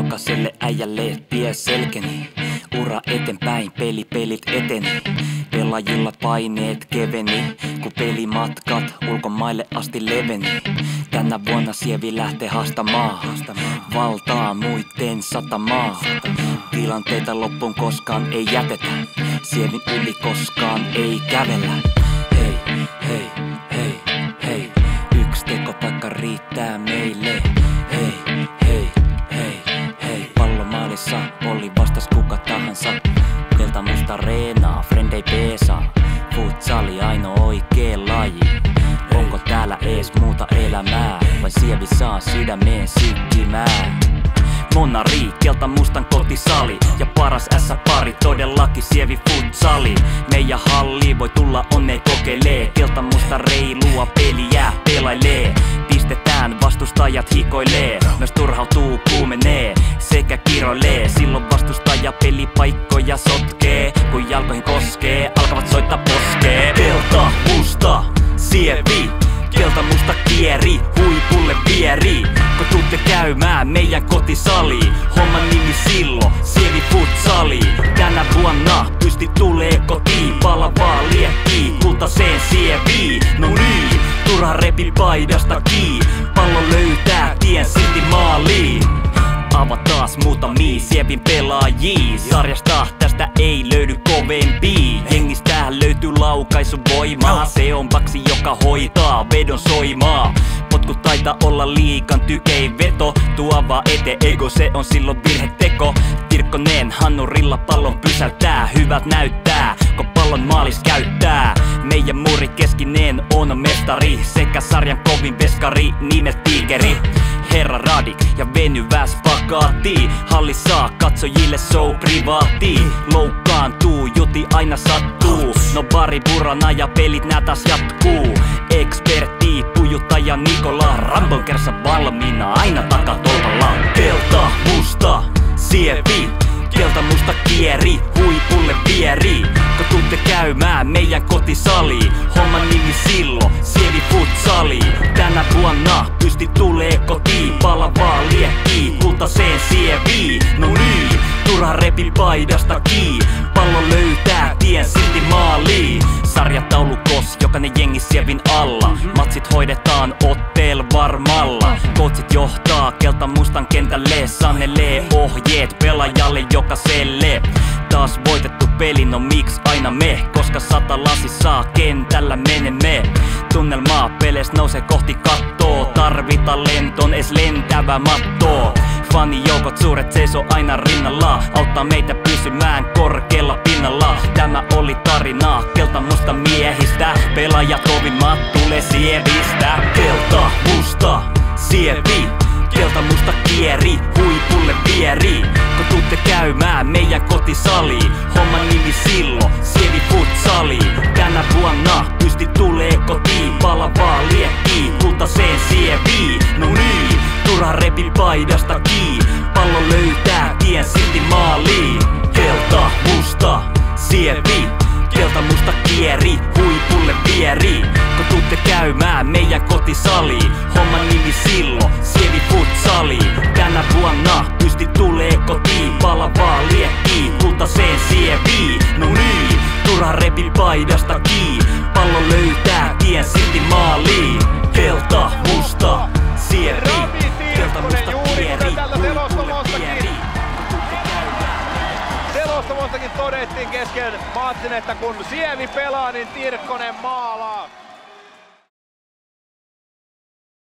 Jokaiselle äijälle tie selkeni. Ura eteenpäin, pelit eteni. Pelaajilla paineet keveni, kun pelimatkat ulkomaille asti leveni. Tänä vuonna Sievi lähtee haastamaan valtaa muitten satamaa. Tilanteita loppuun koskaan ei jätetä, Sievin yli koskaan ei kävellä. Hei, hei, hei, hei, yksi tekopaikka riittää meille. Hei, hei, hei, hei, pallomaalissa oli vastas kuka tahansa. Kelta musta reenaa, frendei peesaa, futsali ainoa oikee laji. Onko täällä ees muuta elämää, vai Sievi saa sydämeen sykkimään? Monari, kelta mustan kotisali ja paras S-pari, todellakin Sievi futsali. Meidän halli voi tulla onne kokeilee, kelta musta reilua peliä pelailee. Pistetään, vastustajat hikoilee, myös turhautuu, kuumenee sekä kiroilee. Silloin vastustaja pelipaikkoja sotkee, kun jalkoihin koskee, alkavat soittaa poskee. Kelta musta Sievi, kelta musta kieri, huipulle vieri. Kun tuutte käymään meidän kotisali, homman nimi silloin Sievi futsali. Tänä vuonna pysti tulee kotiin, palavaa liekkii, kultaseen Sieviin. No niin, turha repi paidasta kiinni, pallo löytää tien silti maaliin. Avataan muutamia Sievin pelaajia, sarjasta tästä ei löydy kovempia. Jengistä löytyy laukaisuvoimaa, se on paksi joka hoitaa vedon soimaa. Potkut taitaa olla liikan tykein veto, tuo vaan eteen ego, se on silloin virheteko. Kirkkonen hannurilla pallon pysäyttää, hyvät näyttää, kun pallon maalis käyttää. Meidän muuri keskinen on mestari, sekä sarjan kovin veskari nimeltä Tiikeri. Herra Radik ja venyväs pakati, hallissa katsojille show privaati. Loukkaantuu, juti aina sattuu, no bari burana ja pelit nää taas jatkuu. Ekspertti, pujuttaja Nikola, Rambon kersa valmiina, aina takatolpalla. Kelta musta Sievi, kelta musta kieri, huipulle vieri. Kun tuutte käymään meidän kotisali, homman nimi silloin Sievi futsali. Tänä vuonna pysti tulee kotiin, palavaa liekkii, kultaseen Sieviin. No niin, turha repi paidasta kiinni, pallo löytää tien silti maaliin. Sarjataulukos, jokainen jengi Sievin alla, matsit hoidetaan ottel varmalla. Coachit johtaa kelta mustan kentälle, sanelee ohjeet pelaajalle jokaiselle. Taas voitettu peli, no miksi aina me, koska 100 lasissa kentällä menemme. Tunnelmaa peles nousee kohti kattoo, tarvita lenton es lentävä matto. Fanijoukot suuret seisoo aina rinnalla, auttaa meitä pysymään korkealla pinnalla. Tämä oli tarina kelta musta miehistä, pelaajat kovimmat tulee Sievistä. Kelta musta Sievi, kelta musta kieri, huipulle vieri. Kun tuutte käymään meidän kotisali, homman nimi silloin Sievi futsali. Tänä vuonna pysti tulee kotiin, palavaa liekkii, kultaseen Sieviin. No niin, turha repi paidasta kiinni, pallo löytää tien silti maaliin. Kelta musta Sievi, kelta musta kieri, huipulle vieri. Kun tuutte käymään meidän kotisali, homman nimi silloin Sievi futsali. Tänä vuonna pysti tulee kotiin, palavaa liekkii, kultaseen Sieviin. No niin, turha repi paidasta kiinni, pallo löytää tien silti maaliin. Kelta musta Sievi, kelta musta kieri, huipulle vieri. Selostamostakin todettiin kesken matsin, että kun Sievi pelaa, niin Tirkkonen maalaa.